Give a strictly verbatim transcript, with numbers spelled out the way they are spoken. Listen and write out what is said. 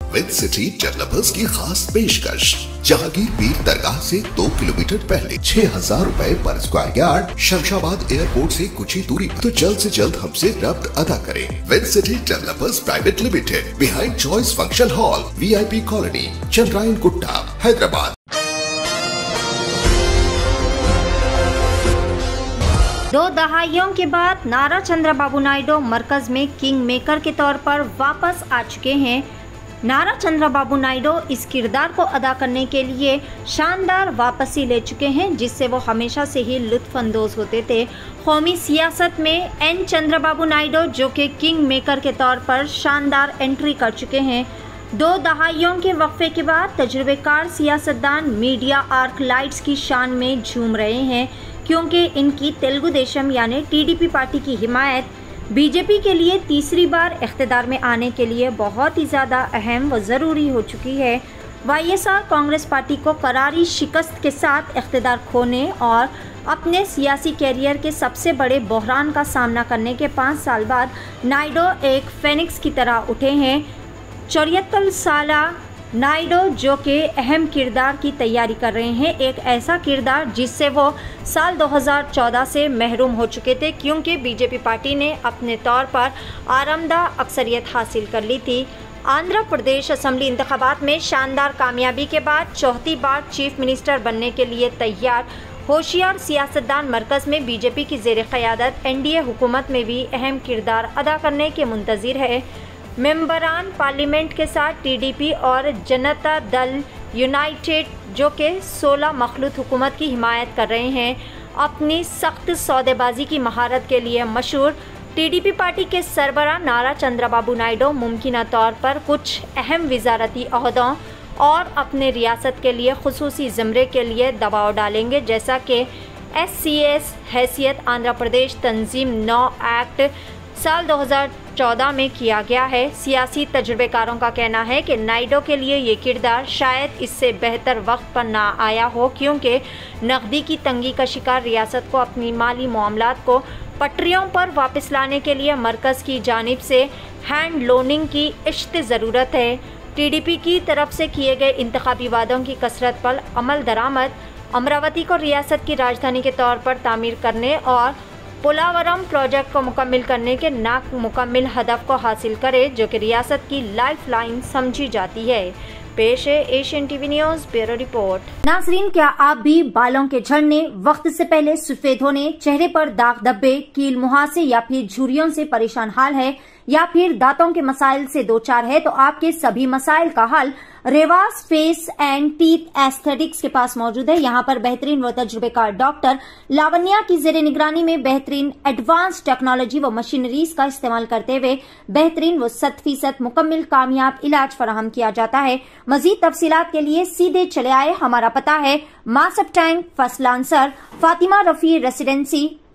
With city developers की खास पेशकश। जहांगीर पीर दरगाह से दो किलोमीटर पहले छह हजार रूपए पर स्क्वायर यार्ड, शमशाबाद एयरपोर्ट से कुछ ही दूरी पर। तो जल्द से जल्द हमसे रब्त अदा करें। With city developers private limited, behind choice function hall, VIP colony, Chandrayangutta, Hyderabad. दो दहाइयों के बाद नारा चंद्रबाबू नायडू मरकज में किंग मेकर के तौर पर वापस आ चुके हैं। नारा चंद्रबाबू नायडू इस किरदार को अदा करने के लिए शानदार वापसी ले चुके हैं, जिससे वो हमेशा से ही लुत्फानंदोज होते थे। कौमी सियासत में एन चंद्रबाबू नायडू, जो कि किंग मेकर के तौर पर शानदार एंट्री कर चुके हैं। दो दहाइयों के वक्फे के बाद तजुर्बेकार सियासतदान मीडिया आर्क लाइट्स की शान में झूम रहे हैं, क्योंकि इनकी तेलुगु देशम यानी टीडीपी पार्टी की हिमायत बीजेपी के लिए तीसरी बार इख्तिदार में आने के लिए बहुत ही ज़्यादा अहम व ज़रूरी हो चुकी है। वाईएसआर कांग्रेस पार्टी को करारी शिकस्त के साथ इख्तिदार खोने और अपने सियासी कैरियर के सबसे बड़े बहरान का सामना करने के पाँच साल बाद नायडू एक फेनिक्स की तरह उठे हैं। चौहत्तर साला नायडू, जो कि अहम किरदार की तैयारी कर रहे हैं, एक ऐसा किरदार जिससे वो साल दो हज़ार चौदह से महरूम हो चुके थे, क्योंकि बीजेपी पार्टी ने अपने तौर पर आरामदाह अक्सरियत हासिल कर ली थी। आंध्र प्रदेश असेंबली इंतखाबात में शानदार कामयाबी के बाद चौथी बार चीफ मिनिस्टर बनने के लिए तैयार होशियार सियासतदान मरकज़ में बीजेपी की ज़ेर क़यादत एनडीए हुकूमत में भी अहम किरदार अदा करने के मुंतज़िर है। मेंबरान पार्लियामेंट के साथ टीडीपी और जनता दल यूनाइटेड, जो कि सोलह मखलूत हुकूमत की हिमायत कर रहे हैं, अपनी सख्त सौदेबाजी की महारत के लिए मशहूर टीडीपी पार्टी के सरबराह नारा चंद्रबाबू नायडू मुमकिन तौर पर कुछ अहम वजारती ओहदों और अपने रियासत के लिए खुसूसी ज़मरे के लिए दबाव डालेंगे, जैसा कि एस सी एस हैसियत आंध्र प्रदेश तंजीम नौ एक्ट साल दो हज़ार चौदह में किया गया है। सियासी तजुर्बेकारों का कहना है कि नायडू के लिए ये किरदार शायद इससे बेहतर वक्त पर ना आया हो, क्योंकि नकदी की तंगी का शिकार रियासत को अपनी माली मामलात को पटरियों पर वापस लाने के लिए मरकज़ की जानिब से हैंड लोनिंग की इश्त ज़रूरत है। टीडीपी की तरफ से किए गए इंतखाबी वादों की कसरत पर अमल दरामद, अमरावती को रियासत की राजधानी के तौर पर तामीर करने और पोलावरम प्रोजेक्ट को मुकम्मल करने के नामुकम्मल हदफ को हासिल करे, जो कि रियासत की लाइफ लाइन समझी जाती है। पेश है Asian TV news bureau report. नाजरीन, क्या आप भी बालों के झड़ने, वक्त से पहले सफेद होने, चेहरे पर दाग धब्बे, कील मुहासे या फिर झुर्रियों से परेशान हाल है, या फिर दांतों के मसाइल से दो चार है, तो आपके सभी मसाइल का हल Revas face and teeth aesthetics के पास मौजूद है। यहाँ पर बेहतरीन व तजुर्बेकार डॉक्टर लावण्या की जेर निगरानी में बेहतरीन एडवांस टेक्नोलॉजी व मशीनरीज का इस्तेमाल करते हुए बेहतरीन व शत फीसद मुकम्मल कामयाब इलाज फराहम किया जाता है। मजीद तफसीलात के लिए सीधे चले आए। हमारा पता है Masab tank, first lancer, Fatima Rafi residency,